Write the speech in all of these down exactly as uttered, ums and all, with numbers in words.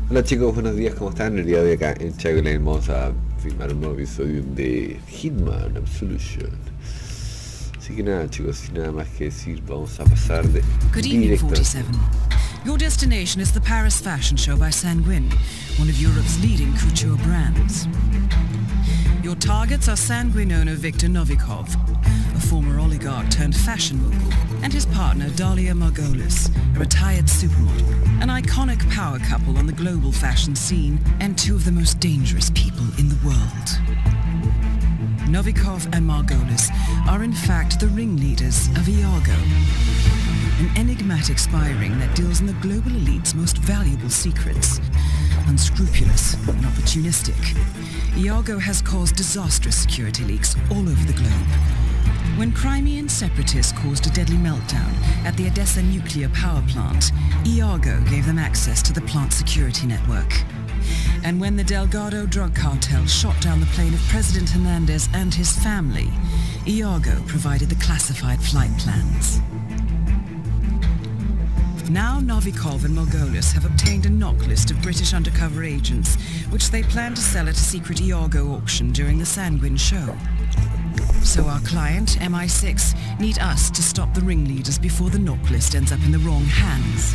Hola chicos, buenos días, ¿cómo están? El día de hoy acá en Chagolane vamos a filmar un nuevo episodio de Hitman Absolution. Así que nada chicos, sin nada más que decir, vamos a pasar de Good evening, directo. forty-seven. Your destination is the Paris Fashion Show by Sanguine, one of Europe's leading couture brands. Your targets are Sanguine owner Viktor Novikov, a former oligarch turned fashion mogul, and his partner Dalia Margolis, a retired supermodel, an iconic power couple on the global fashion scene, and two of the most dangerous people in the world. Novikov and Margolis are in fact the ringleaders of Iago, an enigmatic spy ring that deals in the global elite's most valuable secrets. Unscrupulous and opportunistic, Iago has caused disastrous security leaks all over the globe. When Crimean separatists caused a deadly meltdown at the Odessa nuclear power plant, Iago gave them access to the plant security network. And when the Delgado drug cartel shot down the plane of President Hernandez and his family, Iago provided the classified flight plans. Now Novikov and Margolis have obtained a knock list of British undercover agents, which they plan to sell at a secret Iago auction during the Sanguine show. So our client, M I six, need us to stop the ringleaders before the knock list ends up in the wrong hands.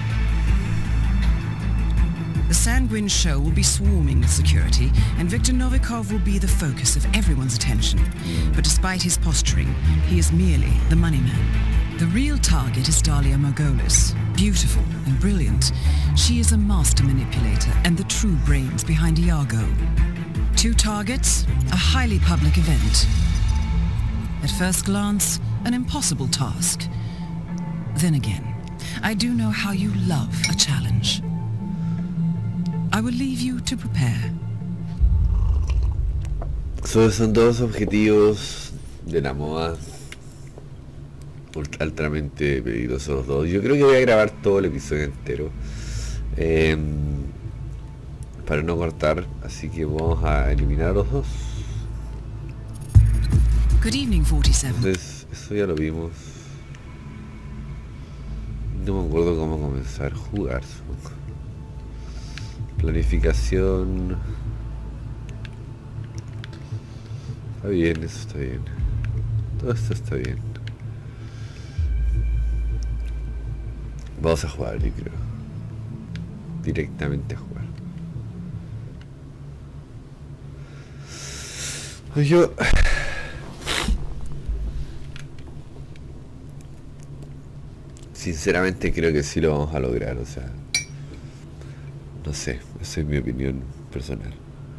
The Sanguine show will be swarming with security, and Viktor Novikov will be the focus of everyone's attention. But despite his posturing, he is merely the money man. The real target is Dalia Margolis. Beautiful and brilliant, she is a master manipulator and the true brains behind Iago. Two targets, a highly public event. At first glance, an impossible task. Then again, I do know how you love a challenge. I will leave you to prepare. So, son dos objetivos de la moda altamente peligrosos los dos. Yo creo que voy a grabar todo el episodio entero eh, para no cortar, así que vamos a eliminar a los dos. Good evening, forty-seven. Entonces, eso ya lo vimos. No me acuerdo cómo comenzar a jugar. Planificación. Está bien, eso está bien. Todo esto está bien. Vamos a jugar, yo creo. Directamente a jugar. Yo... Sinceramente creo que sí lo vamos a lograr, o sea... No sé, esa es mi opinión personal.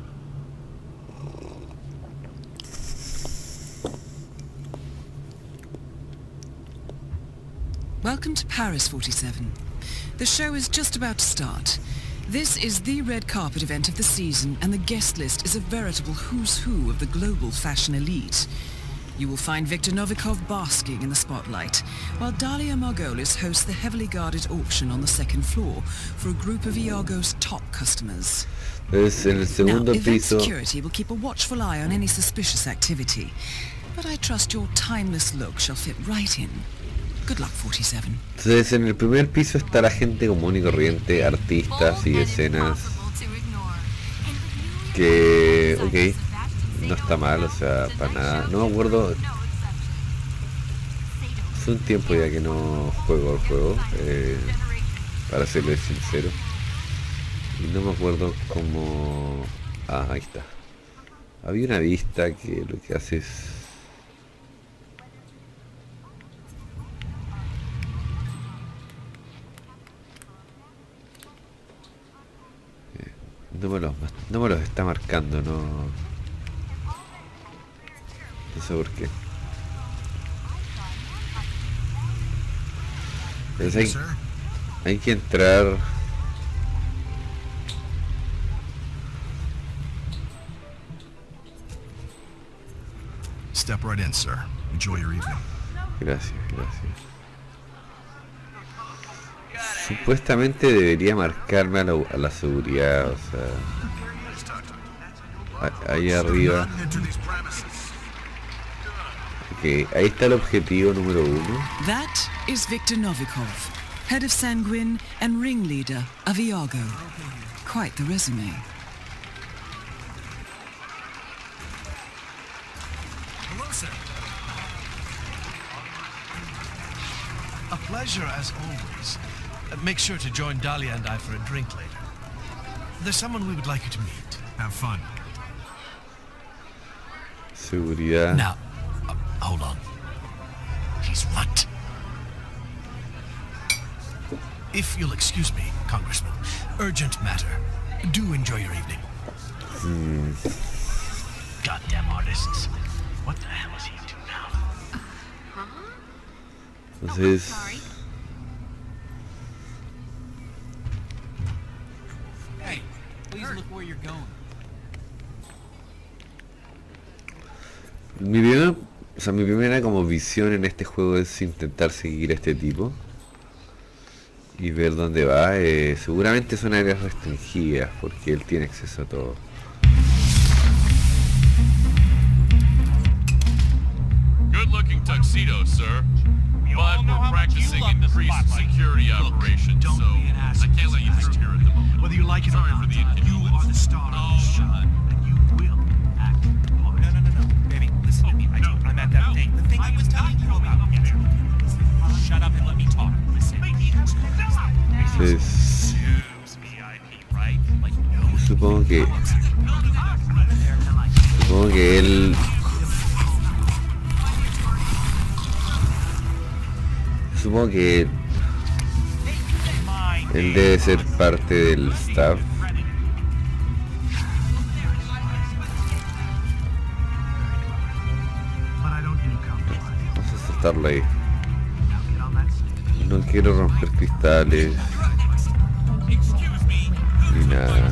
Welcome to Paris, forty-seven. The show is just about to start. This is the red carpet event of the season, and the guest list is a veritable who's who of the global fashion elite. You will find Viktor Novikov basking in the spotlight, while Dalia Margolis hosts the heavily guarded auction on the second floor for a group of Iago's top customers. Entonces, en el segundo now, event piso... security will keep a watchful eye on any suspicious activity, but I trust your timeless look shall fit right in. Good luck, forty-seven. Entonces en el primer piso está la gente común y corriente, artistas y escenas que, ok, no está mal, o sea, para nada. No me acuerdo, hace un tiempo ya que no juego al juego, eh, para serles sincero, y no me acuerdo cómo... Ah, ahí está. Había una vista que lo que hace es... No me, los, no me los está marcando, no... No sé por qué. Entonces hay, hay que entrar... Step right in, sir. Enjoy your evening. Gracias, gracias. Supuestamente debería marcarme a la, a la seguridad, o sea, ahí arriba. Ok, ahí está el objetivo número uno. That is Viktor Novikov, head of Sanguine and ringleader of Iago. quite the resume. Hello, sir. A pleasure as always. Uh, make sure to join Dahlia and I for a drink later. There's someone we would like you to meet. Have fun. Seguridad. Now, uh, hold on. He's what? If you'll excuse me, Congressman. Urgent matter. Do enjoy your evening. Mm. Goddamn artists. What the hell is he up to now? Entonces, Hey, please look where you're going. mi primera, o sea, mi primera como visión en este juego es intentar seguir a este tipo y ver dónde va. Eh, seguramente son áreas restringidas porque él tiene acceso a todo. Good looking tuxedo, sir. But we're practicing increased security operations, so I can't let you through here at the moment. Whether you like it or Sorry not, for the you inconvenience. are the star of the show, and you will act upon it. No, no, no, no. Baby, listen to me. I told, I'm at that thing. The thing I was telling you about. Yes. Shut up and let me talk. Listen. Entonces, V I P, right? Like, no. supongo que supongo que él supongo que él debe ser parte del staff. But I don't do compromise. Vamos a soltarlo ahí. Now get on that stage. No quiero romper cristales ni nada.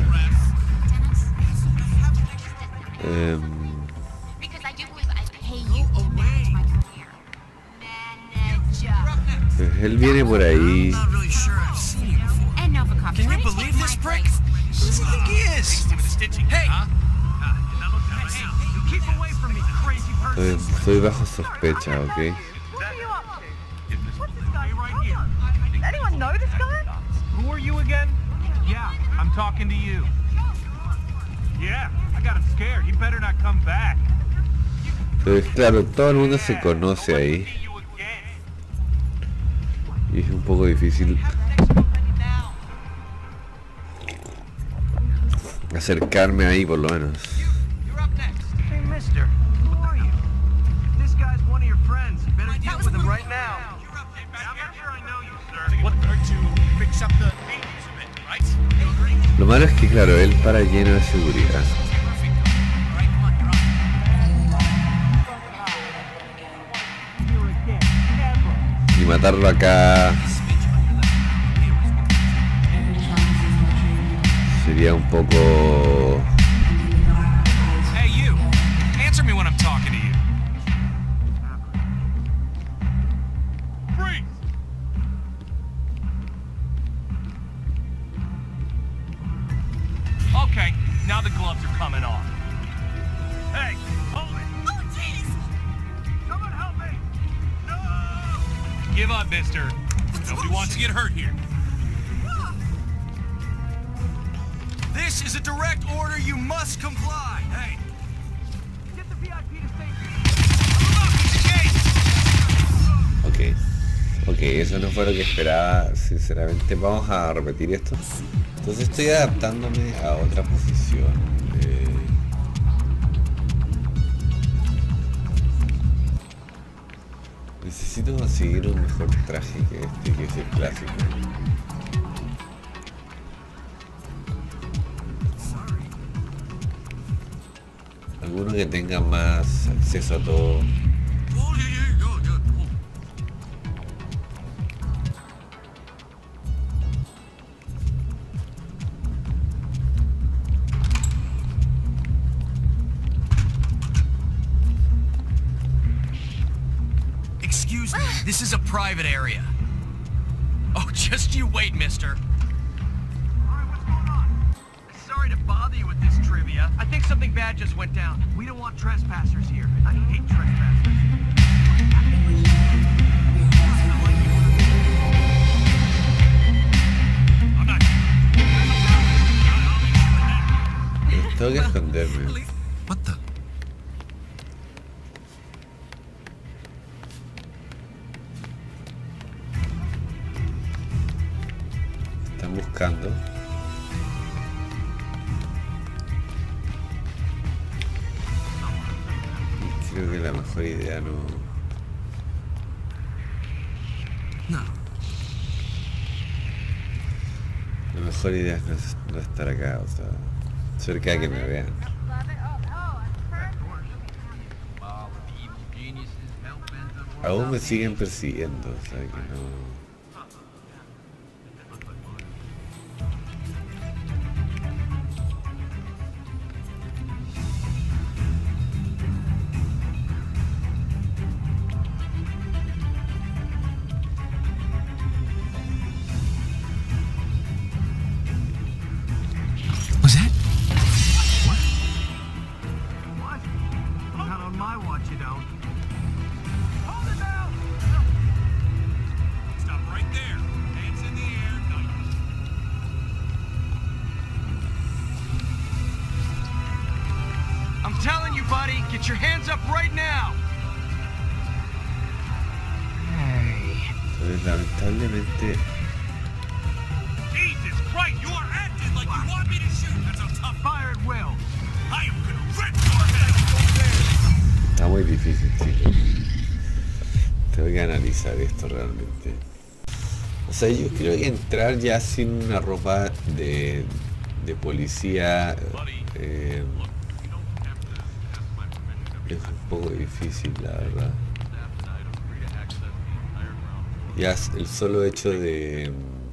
Em, Because I do believe I pay you to manage my career. Manager. pues él viene por ahí. Not really sure I've seen you before. And Novikov. Can you try to believe take this my prick? place. Who does he think he is? Hey! Keep away from me, crazy Estoy, person. estoy bajo sospecha, ¿ok? What are you up to? What's this guy talking about? Does anyone know this guy? Who are you again? Yeah, I'm talking to you. Yeah, I got him scared. He better not come back. Entonces, claro, todo el mundo se conoce ahí y es un poco difícil acercarme ahí, por lo menos. You're up next. Hey, mister. Who are you? This guy's one of your friends. You better deal with him right now. I'm not sure I know you, sir. What are to fix up the maintenance of it, right? You agree? Lo malo es que, claro, él para lleno de seguridad. Alright, come on, you're on. Y matarlo acá sería un poco... Hey, you. Answer me when I'm talking to you. Freeze! Okay, now the gloves are coming off. Hey, hold it. Oh, jeez. Someone help me. No! Give up, mister. Nobody wants to get hurt here. This is a direct order. You must comply. Hey. Get the V I P to safety. Ok, ok, eso no fue lo que esperaba, sinceramente. Vamos a repetir esto. Entonces estoy adaptándome a otra posición. eh. Necesito conseguir un mejor traje que este, que es el clásico. Alguno que tenga más acceso a todo. Excuse me. This is a private area. Oh, just you wait, mister. Alright, what's going on? Sorry to bother you with this trivia. I think something bad just went down. We don't want trespassers here. I hate trespassers. I'm not... Tengo que esconderme. What the? Están buscando. Y creo que la mejor idea no... No. La mejor idea es no, no estar acá, o sea, cerca de que me vean. Aún me siguen persiguiendo, o sea que no... Was that? What? Not on my watch, you don't. Hold it down! Stop right there. Hands in the air. No, you... I'm telling you, buddy, get your hands up right now. Hey. Entonces, lamentablemente... Jesus Christ, you are acting like you want me to shoot. That's a tough Fire at will. I am gonna rip your head. Está muy difícil, chicos. Tengo que analizar esto realmente. O sea, yo creo que entrar ya sin una ropa de, de policía eh, es un poco difícil, la verdad. Ya el solo hecho de...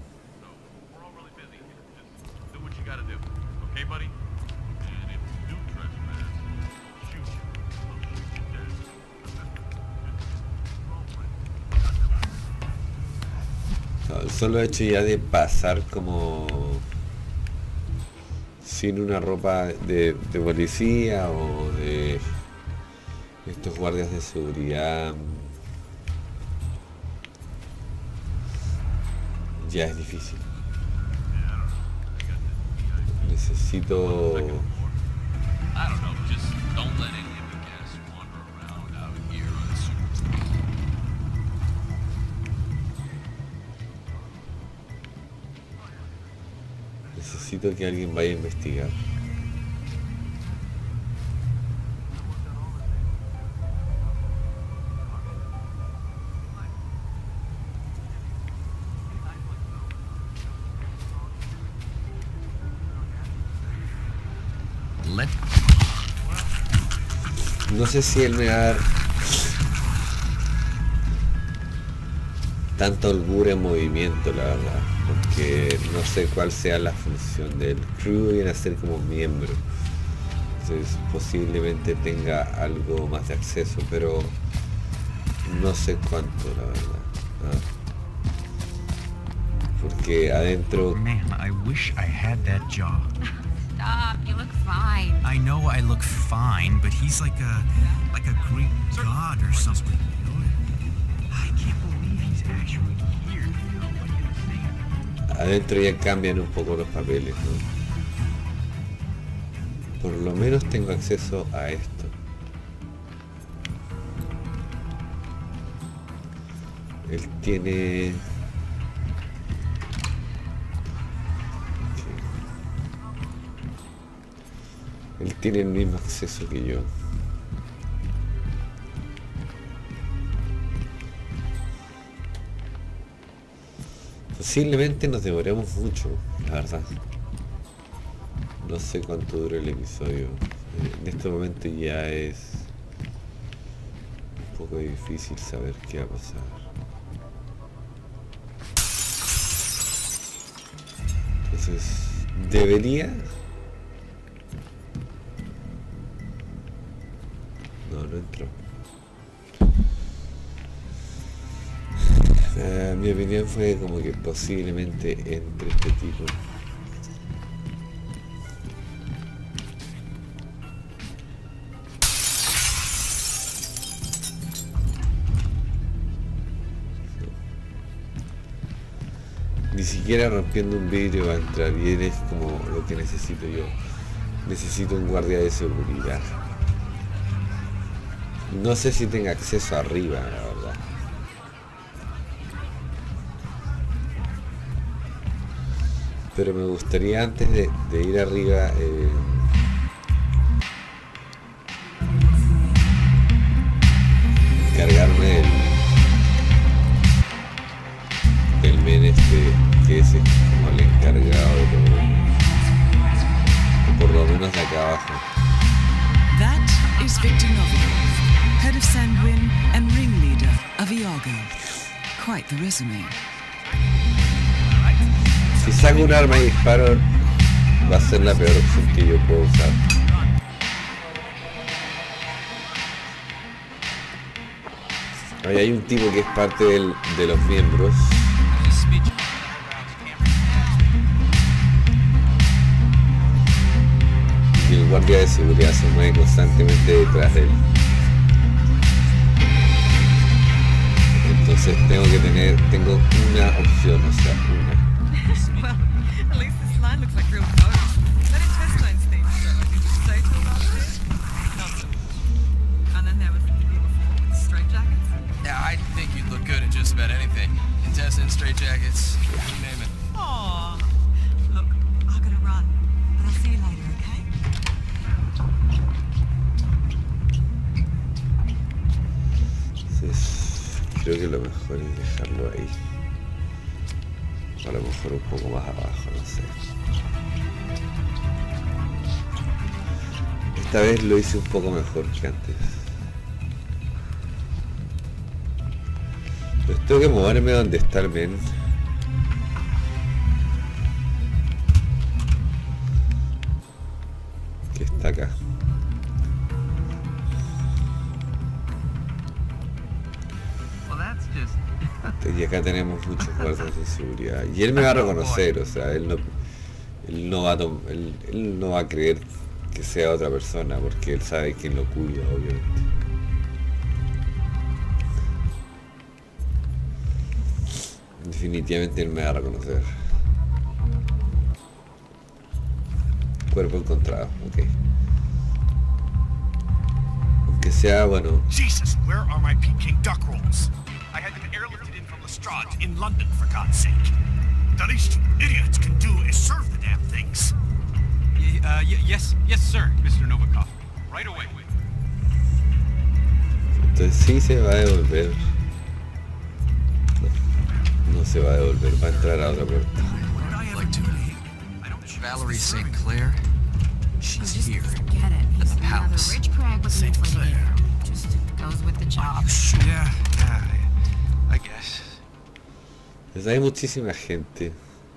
No, el solo hecho ya de pasar como sin una ropa de, de policía o de estos guardias de seguridad ya es difícil. Necesito... I don't know, just don't let any of the guests wander around out here unsupervised. Necesito que alguien vaya a investigar. Let. No sé si él me va a dar tanta holgura en movimiento, la verdad, porque no sé cuál sea la función del crew. Viene a ser como miembro, entonces posiblemente tenga algo más de acceso, pero no sé cuánto, la verdad. Ah. Porque adentro... Man, I wish I had that job. Stop, you look fine. I know I look fine, but he's like a like a Greek god or something. I can't believe he's actually here. You know, what are you gonna say? Adentro ya cambian un poco los papeles, ¿no? Por lo menos tengo acceso a esto. Él tiene... Él tiene el mismo acceso que yo. Posiblemente nos demoremos mucho, la verdad. No sé cuánto dura el episodio. En este momento ya es un poco difícil saber qué va a pasar. Entonces, debería... No, no entró. Uh, mi opinión fue como que posiblemente entre este tipo. Ni siquiera rompiendo un vidrio va a entrar, y él es como lo que necesito yo. Necesito un guardia de seguridad. No sé si tenga acceso arriba, la verdad. Pero me gustaría antes de, de ir arriba eh, cargarme del, del men este que es como el encargado de todo, o por lo menos de acá abajo. That is Victor Novikov, head of Sanguine and ringleader of Iago. Quite the resume. Si saco un arma y disparo, va a ser la peor opción que yo puedo usar. Ahí hay un tipo que es parte del, de los miembros. Y el guardia de seguridad se mueve constantemente detrás de él. Entonces tengo que tener, tengo una opción, o sea, una. Well, at least this line looks like real photos. That intestine's theme, so I can just say to about it. Not so much. And then there was the people before with the straight jackets. Yeah, I think you'd look good in just about anything. Intestine, straight jackets, you name it. Aww. Look, I gotta run, but I'll see you later, okay? Entonces, creo que lo mejor es dejarlo ahí. A lo mejor un poco más abajo, no sé. Esta vez lo hice un poco mejor que antes. Pues tengo que moverme donde está el men. Que está acá. Y acá tenemos muchos guardias de seguridad. Y él me va a reconocer, o sea, él no, él no va a tom él, él no va a creer que sea otra persona, porque él sabe quién lo cuida, obviamente. Definitivamente él me va a reconocer. Cuerpo encontrado, ok. Aunque sea, bueno. Jesus, where are my Peking duck rolls? I had them airlifted in from Lestrade in London, for God's sake. The least you idiots can do is serve the damn things. Y uh, y yes, yes, sir, Mister Novikov. Right away. Entonces sí se va a devolver. No, no se va a devolver, va a entrar a otra puerta. Valerie Saint Clair? She's here. Forget it. At the He's another palace. rich crag with Saint an inflated Clair. ego. Just goes with the job. Yeah, yeah, I, I guess. Pues hay muchísima gente.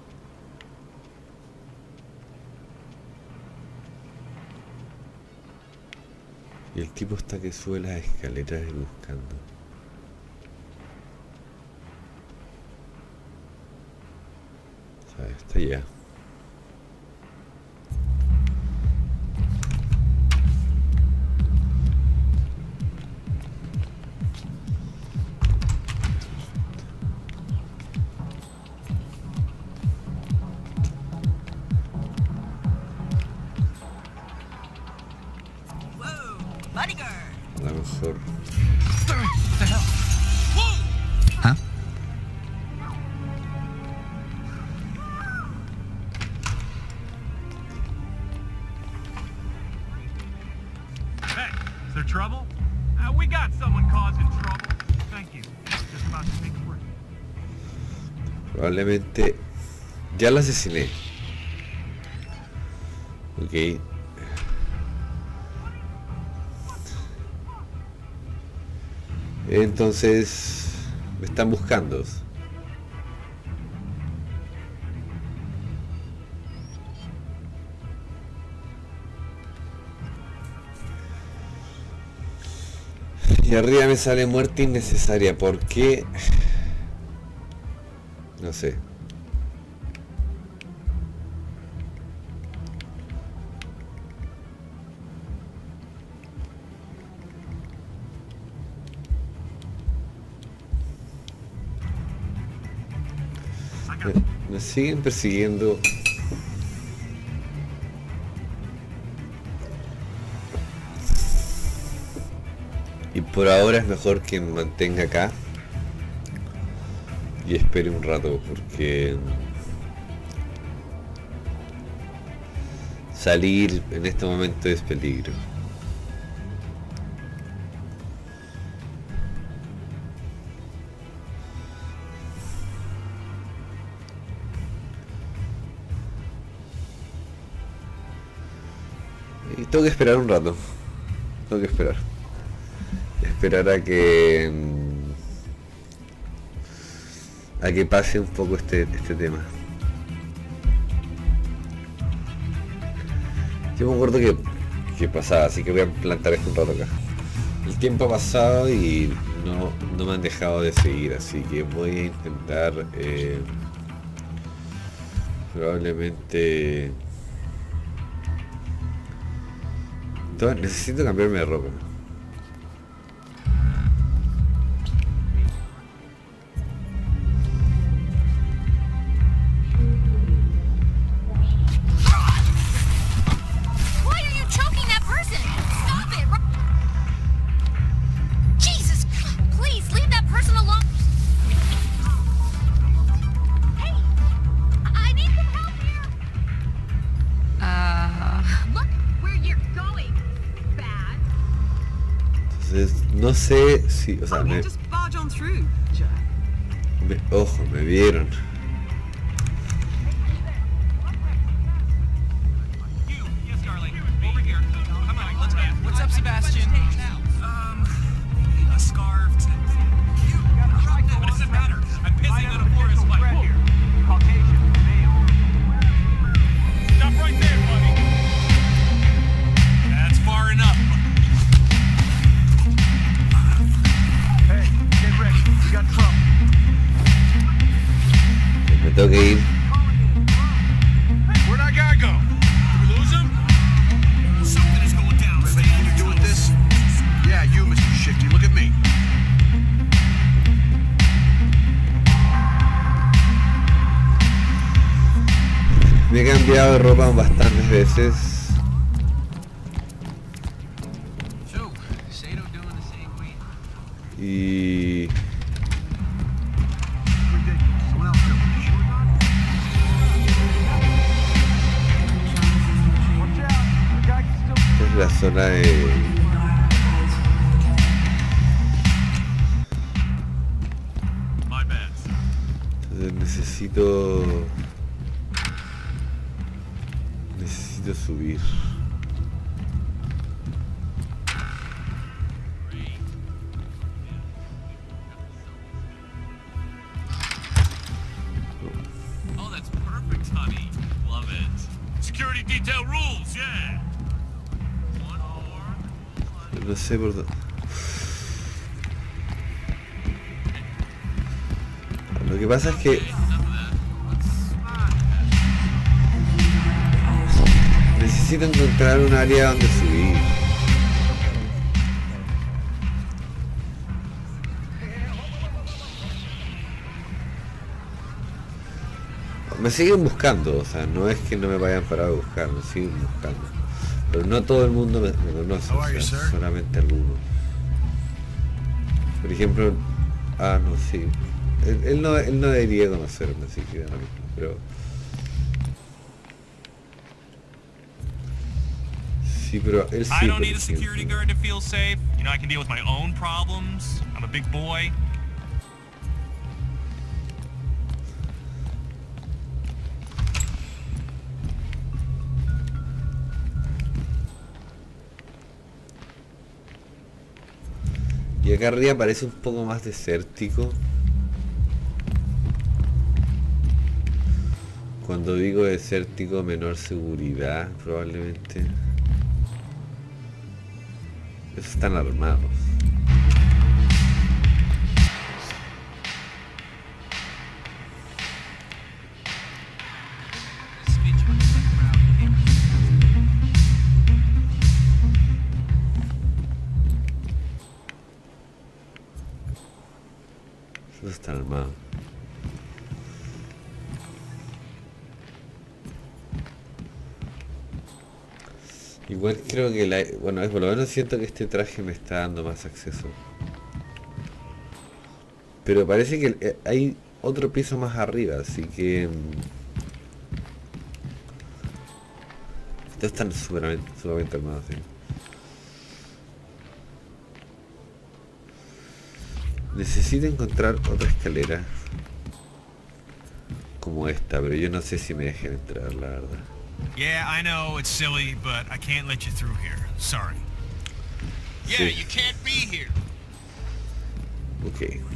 Y el tipo está que sube las escaleras y buscando. O sea, está allá. A lo mejor. Huh? Hey, is there trouble? Uh, we got someone causing trouble. Thank you. I was just about to make it work. Probablemente ya lo asesiné. Ok. Entonces me están buscando. Y arriba me sale muerte innecesaria. ¿Por qué? No sé. Me, me siguen persiguiendo. Y por ahora es mejor que me mantenga acá y espere un rato, porque salir en este momento es peligro. Y tengo que esperar un rato. Tengo que esperar. Esperar a que a que pase un poco este, este tema. Yo me acuerdo que, que pasaba, así que voy a plantar esto un rato acá. El tiempo ha pasado y no, no me han dejado de seguir, así que voy a intentar eh, probablemente... Entonces, necesito cambiarme de ropa. No sé si, o sea, me, me, ojo, me vieron. What's up, Sebastian? Um, a scarf. What does it matter? I'm pissing on a forest fire. Caucasian male. Stop right there, buddy. That's far enough. Me tengo que ir. Where'd our guy go? Did we lose him? Something is going down. What do you do with this? Yeah, you, Mister Shifty. Look at me. Me he cambiado de ropa bastantes veces. Y... esta es la zona de... Entonces necesito... Necesito subir. No sé por dónde. Lo que pasa es que necesito encontrar un área donde subir. Me siguen buscando, o sea, no es que no me vayan parado a buscar, me siguen buscando. Pero no todo el mundo me, me conoce, o sea, solamente algunos. Por ejemplo, ah no, sí. Él, él, no, él no debería conocerme, así que ahora mismo, pero... Sí, pero él sí. I don't need a security guard to feel safe. You know, I can deal with my own problems. I'm a big boy. Y acá arriba parece un poco más desértico. Cuando digo desértico, menor seguridad, probablemente. Esos están armados. Esos están armados. Igual creo que la... Bueno, por lo menos siento que este traje me está dando más acceso. Pero parece que hay otro piso más arriba, así que... Estos están sumamente, sumamente armados, ¿sí? Necesito encontrar otra escalera como esta, pero yo no sé si me dejen entrar, la verdad. Yeah, I know it's silly, but I can't let you through here. Sorry. Yeah, sí. You can't be here. Ok.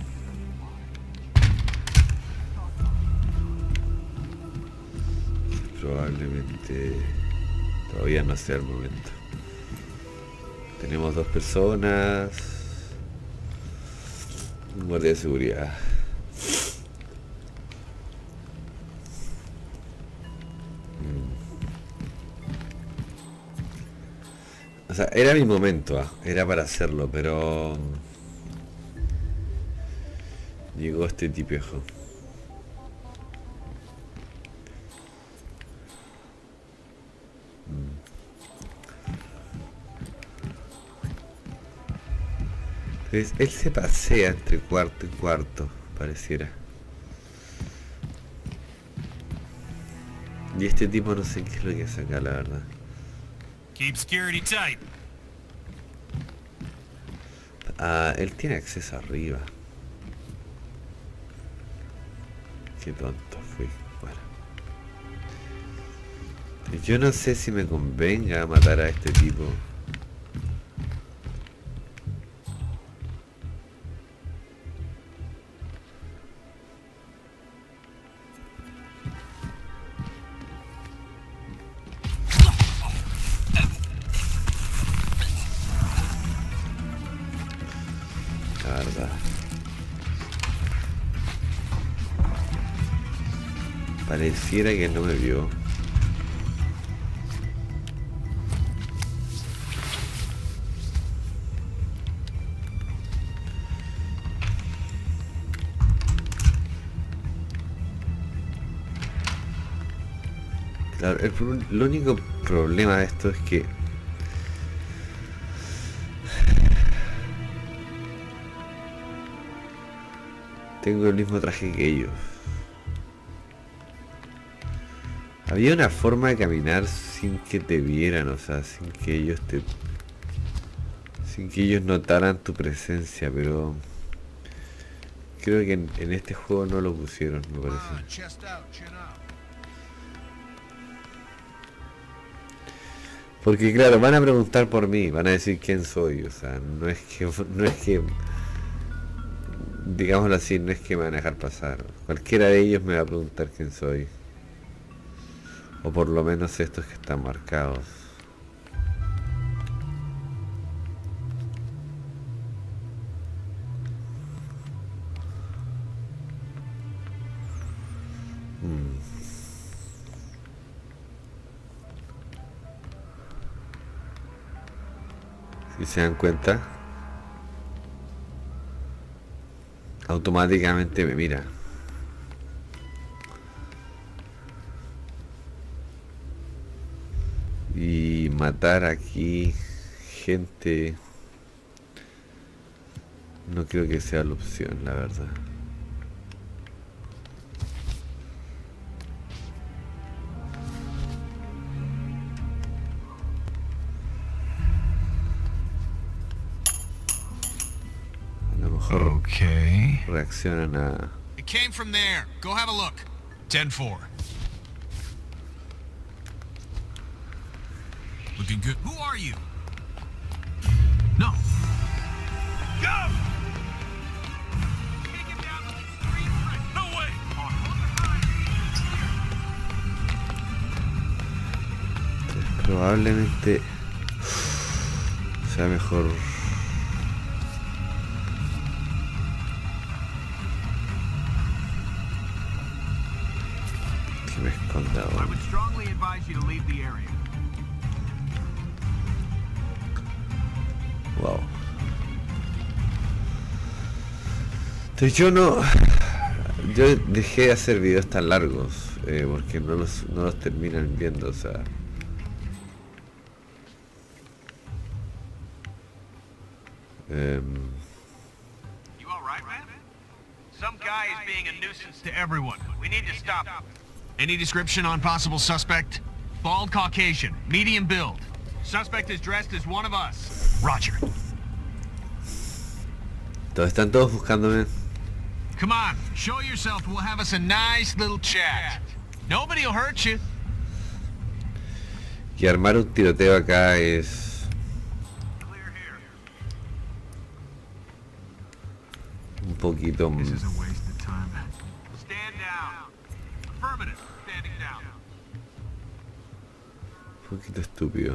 Probablemente todavía no sea el momento. Tenemos dos personas. Un guardia de seguridad. O sea, era mi momento, ¿eh? Era para hacerlo, pero... Llegó este tipejo. Entonces, él se pasea entre cuarto y cuarto, pareciera. Y este tipo no sé qué es lo que hace acá, la verdad. Keep security tight. Ah, él tiene acceso arriba. Qué tonto fui. Bueno. Yo no sé si me convenga matar a este tipo. Pareciera que no me vio. Claro, el, el único problema de esto es que tengo el mismo traje que ellos. Había una forma de caminar sin que te vieran, o sea, sin que ellos te... sin que ellos notaran tu presencia, pero... creo que en, en este juego no lo pusieron, me parece. Porque claro, van a preguntar por mí, van a decir quién soy, o sea, no es que... no es que... digámoslo así, no es que me van a dejar pasar. Cualquiera de ellos me va a preguntar quién soy. O por lo menos estos que están marcados. Hmm. Si se dan cuenta, automáticamente me mira. Y matar aquí gente no creo que sea la opción, la verdad. A lo mejor okay. Reaccionan a... It came from there. Go have a look. ten four. Looking good. Who are you? No. Go! Take him down to the street. No way! Probablemente sea mejor que me esconda ahora. I would strongly advise you to leave the area. Wow. Entonces yo no... Yo dejé de hacer videos tan largos, eh, porque no los, no los terminan viendo, o sea... Um, You all right, man? Some guy is being a nuisance to everyone. We need to stop him. Any description on possible suspect? Bald Caucasian, medium build. Suspect is dressed as one of us. Roger. todos están todos buscándome. Come on, show yourself. We'll have us a nice little chat. Nobody will hurt you. Y armar un tiroteo acá es un poquito This is a waste of time. Stand down. Affirmative. Standing down. un poquito estúpido.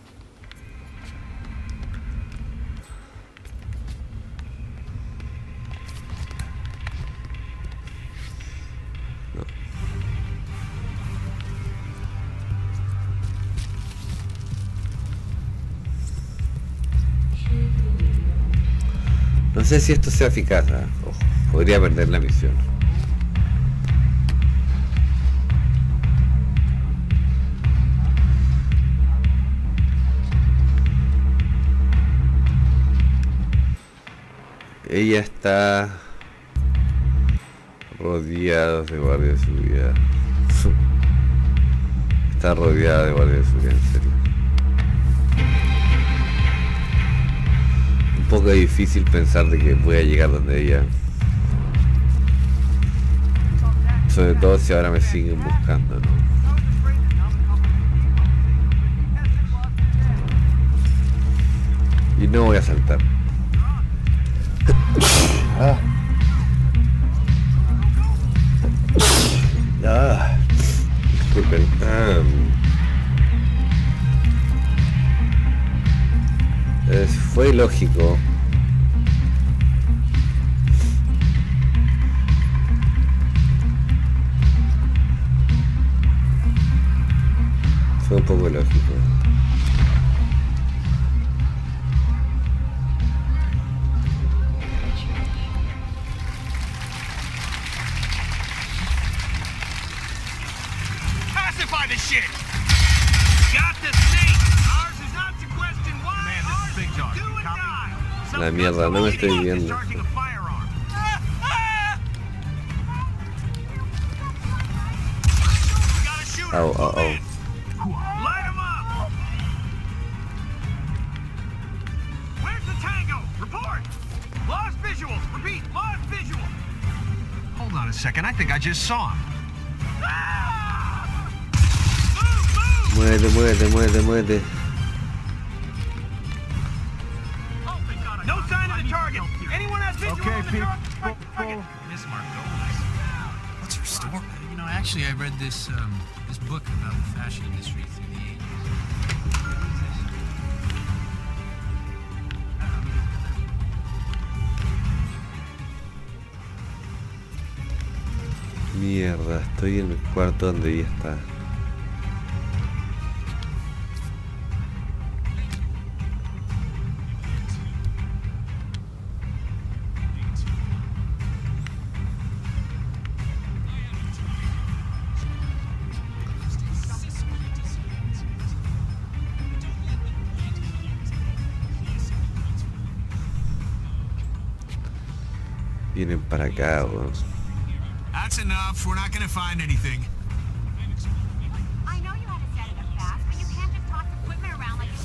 No sé si esto sea eficaz, ¿eh? Ojo, podría perder la misión. Ella está rodeada de guardias de seguridad. Está rodeada de guardias de seguridad, en serio. Un poco difícil pensar de que voy a llegar donde ella. Sobre todo si ahora me siguen buscando, ¿no? Y no voy a saltar. Ah. Ah. Disculpen. Ah. Es, fue ilógico. Fue un poco ilógico. Pacify the shit! Got the snake! Ours is not to question why. Man, this is Big Dog. Do and die. La mierda, no me estoy viendo. Charging a firearm. Gotta shoot her. Au, au, au. Light him up! Where's the tango? Report! Lost visual! Repeat, lost visual! Hold on a second. I think I just saw him. Muévete, muévete, muévete, muévete. No sign of the target. Anyone has visual Okay, on the Pete. target? Miss Marco. What's her story? You know, actually, I read this um, this book about the fashion industry through the ages. Mierda, estoy en el cuarto donde ella está. Vienen para acá, weón. That's enough. We're not gonna find anything. I know you had to set it up fast, but you can't just toss equipment around like...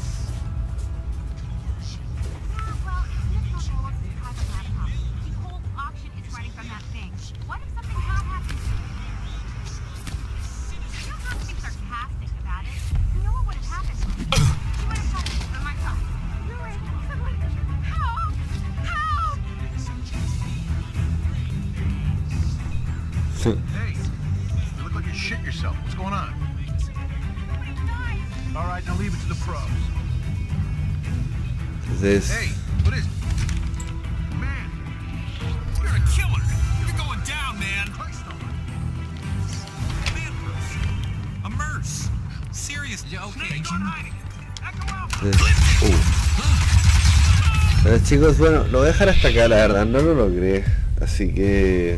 Yeah, well, Miss Margolis' private laptop. The whole auction is running from that thing. What if something bad happens? You don't have to be sarcastic about it. You know what would have happened? You would have told me for myself. You would have... Help! Help! Hey, you look like you shit yourself. What's going on? All right, now leave it to the pros. Entonces, Hey, what is it? Man, You're a killer. You're going down, man. Man, a merce. Serious. Yeah, okay. entonces uh. Pero chicos, bueno, lo voy a dejar hasta acá, la verdad, no lo logré. Así que...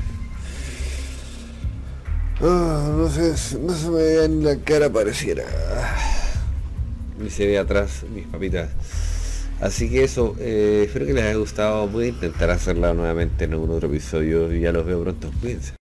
Oh, no sé, no se me veía ni la cara pareciera. Ni se ve atrás mis papitas. Así que eso, eh, espero que les haya gustado. Voy a intentar hacerla nuevamente en algún otro episodio y ya los veo pronto. Cuídense.